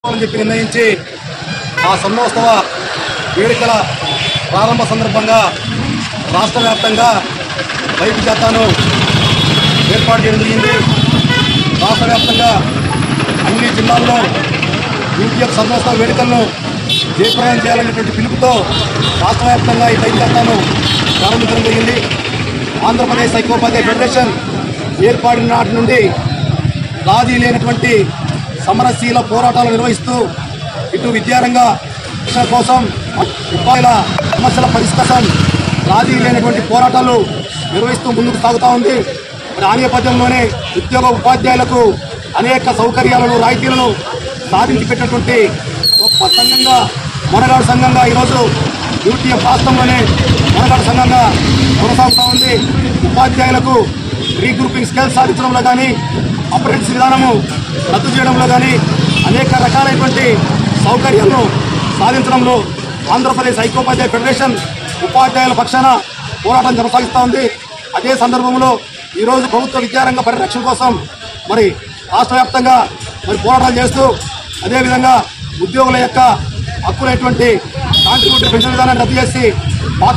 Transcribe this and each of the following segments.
నిర్ణయించి ఆ సన్నోత్సవ వేడుకల ప్రారంభ సందర్భంగా రాష్ట్ర వ్యాప్తంగా బైక్ జాతాను ఏర్పాటు చేయడం జరిగింది. రాష్ట్ర వ్యాప్తంగా అన్ని జిల్లాల్లో యూపీఎఫ్ సన్నోత్సవ వేడుకలను జయప్రదం చేయాలనేటువంటి పిలుపుతో రాష్ట్ర వ్యాప్తంగా ఈ బైక్ జాతాను ప్రారంభించడం జరిగింది. ఆంధ్రప్రదేశ్ ఐక్యోపాధ్యాయ ఫెడరేషన్ ఏర్పడిన నాటి నుండి రాజీ లేనటువంటి సమరశీల పోరాటాలు నిర్వహిస్తూ ఇటు విద్యారంగ కోసం ఉపాయాల సమస్యల పరిష్కారం రాజీ లేనటువంటి పోరాటాలు నిర్వహిస్తూ ముందుకు సాగుతూ ఉంది. ఆ నేపథ్యంలోనే ఉద్యోగ ఉపాధ్యాయులకు అనేక సౌకర్యాలను రాయితీలను సాధించి పెట్టినటువంటి గొప్ప సంఘంగా మొనగాడు సంఘంగా ఈరోజు యూటీఎఫ్ రాష్ట్రంలోనే మొనగాడు సంఘంగా కొనసాగుతూ ఉంది. ఉపాధ్యాయులకు రీగ్రూపింగ్ స్కేల్ సాధించడంలో కానీ అప్రెంటిస్ విధానము రద్దు చేయడంలో కానీ అనేక రకాలైనటువంటి సౌకర్యాలను సాధించడంలో ఆంధ్రప్రదేశ్ ఐక్యోపాధ్యాయ ఫెడరేషన్ ఉపాధ్యాయుల పక్షాన పోరాటం కొనసాగిస్తూ ఉంది. అదే సందర్భంలో ఈరోజు ప్రభుత్వ విద్యారంగ పరిరక్షణ కోసం మరి రాష్ట్ర వ్యాప్తంగా పోరాటాలు చేస్తూ అదేవిధంగా ఉద్యోగుల యొక్క హక్కులైనటువంటి కాంట్రిబ్యూటరీ పెన్షన్ విధానాన్ని రద్దు చేసి పాత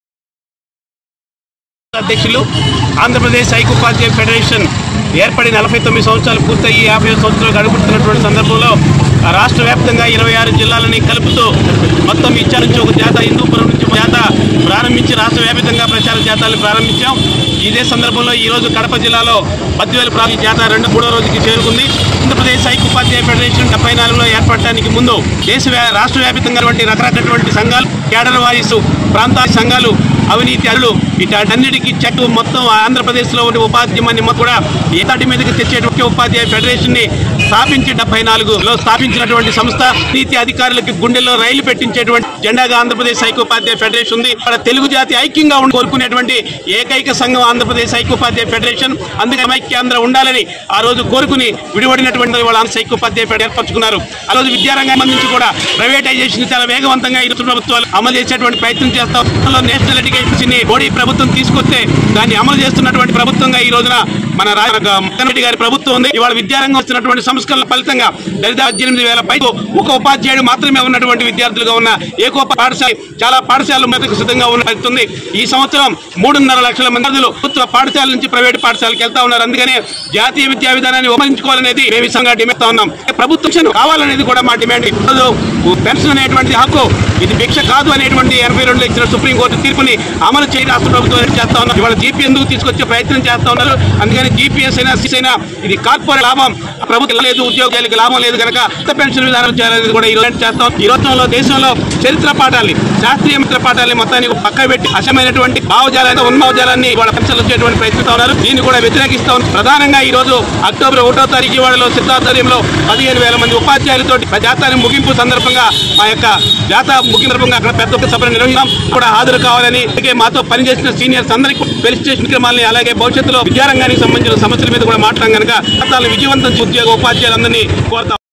అధ్యక్షులు ఆంధ్రప్రదేశ్ ఐక్యోపాధ్యాయ ఫెడరేషన్ ఏర్పడి 49 సంవత్సరాలు పూర్తయి 50 సంవత్సరాలు గడుపుతున్నటువంటి సందర్భంలో రాష్ట్ర వ్యాప్తంగా 26 జిల్లాలని కలుపుతూ మొత్తం ఇచ్చా నుంచి ఒక జాత హిందూపురం నుంచి జాత ప్రారంభించి రాష్ట్ర వ్యాప్తంగా ప్రచార జాతాలను ప్రారంభించాం. ఇదే సందర్భంలో ఈరోజు కడప జిల్లాలో బద్వేలు ప్రాంత జాత 3వ రోజుకి చేరుకుంది. ఆంధ్రప్రదేశ్ ఐక్యోపాధ్యాయ ఫెడరేషన్ 74లో ఏర్పడటానికి ముందు రాష్ట్ర వ్యాప్తంగా రకరకాలైనటువంటి సంఘాలు, కేడర్ వాయిస్ ప్రాంతాల సంఘాలు, అవినీతి అరులు వీటన్నిటికీ చెక్ మొత్తం ఆంధ్రప్రదేశ్లో ఉండే ఉపాధ్యాయాన్ని కూడా ఏతాటి మీదకి తెచ్చేటువంటి ఉపాధ్యాయ ఫెడరేషన్ ని స్థాపించి 74లో స్థాపించినటువంటి సంస్థ. నీతి అధికారులకి గుండెల్లో రైలు పెట్టించేటువంటి జెండాగా ఆంధ్రప్రదేశ్ ఐక్యోపాధ్యాయ ఫెడరేషన్ ఉంది. ఇక్కడ తెలుగు జాతి ఐక్యంగా కోరుకునేటువంటి ఏకైక సంఘం ఆంధ్రప్రదేశ్ ఐక్యోపాధ్యాయ ఫెడరేషన్. అందుకే ఐక్యాంధ్ర ఉండాలని ఆ రోజు కోరుకుని విడిపడినటువంటి వాళ్ళ ఐక్యోపాధ్యాయ ఫెడరేషన్ ఏర్పరచుకున్నారు. ఆ రోజు విద్యారంగం సంబంధించి కూడా ప్రైవేటైజేషన్ చాలా వేగవంతంగా ఈ ప్రభుత్వాలు అమలు చేసేటువంటి ప్రయత్నం చేస్తాం. నేషనల్ ఎడ్యుకేషన్ మోడీ ప్రభుత్వం తీసుకొస్తే దాన్ని అమలు చేస్తున్నటువంటి ప్రభుత్వంగా ఈ రోజున మన రెడ్డి గారి ప్రభుత్వం ఉంది. ఇవాళ విద్యారంగం వస్తున్నటువంటి సంస్కరణల ఫలితంగా దళిత 18,000 పైకి ఒక ఉపాధ్యాయుడు మాత్రమే ఉన్నటువంటి విద్యార్థులుగా ఉన్న ఏకోప పాఠశాల చాలా పాఠశాలలు మెదకు సిద్ధంగా ఉన్నది. ఈ సంవత్సరం 3.5 లక్షల మంది విద్యార్థులు ప్రభుత్వ పాఠశాల నుంచి ప్రైవేట్ పాఠశాలకు వెళ్తా ఉన్నారు. అందుకనే జాతీయ విద్యా విధానాన్ని ఉపయోగించుకోవాలనేది మేము సంఘంగా డిమాండ్ చేస్తా ఉన్నాం. ప్రభుత్వం కావాలనేది కూడా మా డిమాండ్. పెన్షన్ అనేటువంటి హక్కు ఇది భిక్ష కాదు అనేటువంటి 82 ఇచ్చిన సుప్రీంకోర్టు తీర్పుని అమలు చేయ రాష్ట్ర ప్రభుత్వం చేస్తా ఉన్నారు. ఇవాళ జీపీ ఎందుకు తీసుకొచ్చే ప్రయత్నం చేస్తా ఉన్నారు. అందుకని జీపీఎస్ అయినా అయినా ఇది కార్పొరేట్ లాభం, ప్రభుత్వం లేదు, ఉద్యోగాలకు లాభం లేదు కనుక పెన్షన్ విధానం చేయాలనేది కూడా ఈ రోజు చేస్తాం. ఈ రోజుల్లో దేశంలో చరిత్ర పాఠాలని, శాస్త్రీయ మిత్ర పాఠాలని మొత్తానికి పక్క పెట్టి అసమైనటువంటి భావజాలాన్ని, ఉన్మావజాలాన్ని వాళ్ళ పెన్షన్లు వచ్చేటువంటి ప్రయత్నిస్తూ ఉన్నారు. దీన్ని కూడా వ్యతిరేకిస్తాం. ప్రధానంగా ఈ రోజు అక్టోబర్ 1వ తారీఖు ఇవాళలో సిద్ధార్థర్యంలో 15,000 మంది ఉపాధ్యాయులతో జాతాన్ని ముగింపు సందర్భంగా మా యొక్క జాతా ముగింపు సందర్భంగా అక్కడ పెద్ద సభను నిర్వహించాం. కూడా హాజరు కావాలని, అలాగే మాతో పనిచేసిన సీనియర్స్ అందరికీ ఫెలిసిటేషన్ కార్యక్రమాలని, అలాగే భవిష్యత్తులో విద్యారంగానికి సంబంధించిన సమస్యల మీద కూడా మాట్లాడడం కనుక జాతాలను విజయవంతం ఉద్యోగ ఉపాధ్యాయులందరినీ కోరుతాం.